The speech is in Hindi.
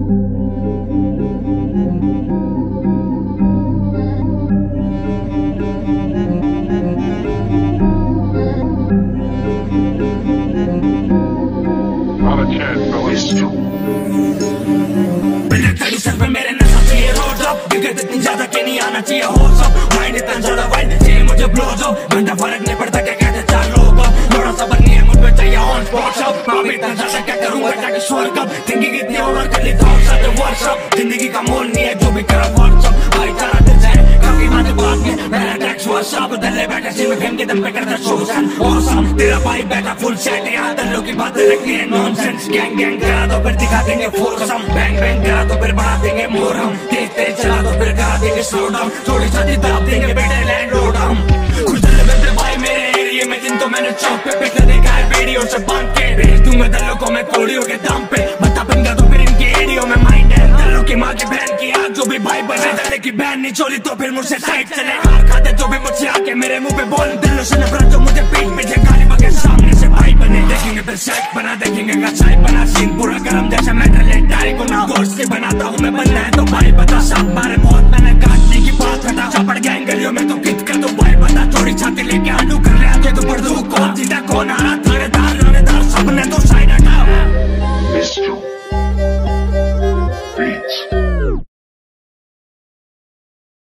मेरे नशा चाहिए रोड अप, दिक्कत इतनी ज्यादा कि नहीं आना चाहिए होश अप, माइंड इतना ज्यादा वाइड चाहिए मुझे ब्लोज अप, घंटा फर्क नहीं पड़ता क्या कहते चार लोग अब, थोड़ा सा नहीं है मुझ पे चाहिए ऑन स्पॉट अप, मैं इतना ज्यादा क्या करूंगा ताकि स्वर्ग अब, थिंकिंग इतनी ओवर कर ली थॉट्स आते वर्ड्स अप, जिंदगी का मोल नहीं है जो भी करा व्हाट्सअप, भाई तारा दिल जाए काफी बातें बात में, मेरा टैक्स व्हाट्सअप दल्ले बैठे सी में फेम के दम पे करता शोज एंड ऑसम, तेरा भाई बैठा फुल सेट यहाँ दल्लों की बातें रखनी है नॉनसेंस, गैंग गैंग करा दो फिर दिखा देंगे फोर्सम, बैंग बैंग करा दो फिर बढ़ा देंगे मोर हम, तेज तेज चला दो फिर करा देंगे स्लो डाउन, थोड़ी सी दाब देंगे बेटे लैंड रोड हम, कुछ दल्ले बैठे भाई मेरे एरिया में जिनको मैंने चौक पे पिछले देखा है वीडियो से बांध के, भेज दूंगा दल्लों को मैं कोड़ियों के दाम पे, बता पिंगा तो फिर इनकी एरियो में माइंड है, दल्लों की माँ की बहन की आग जो भी भाई बने, दल्ले की बहन नहीं छोड़ी तो फिर मुझसे साइड चले, हार खाते जो भी मुझसे आके मेरे मुंह पे बोल, दिलों से नफरत जो मुझे पीठ पीछे गाली बगे सामने से भाई बने, देखेंगे फिर सेट बना देखेंगे कसाई बना, सीन पूरा गरम जैसा मेटल है डाई को ना, दोस्त से बनाता हूँ मैं बनना है तो भाई बता, सब मारे बहुत मैंने काटने की बात हटा, चपड़ गैंग गलियों में तो कित कर दो भाई बता, चोरी छाती लेके आलू कर ले आके तो पढ़ दो कौन जीता कौन हारा,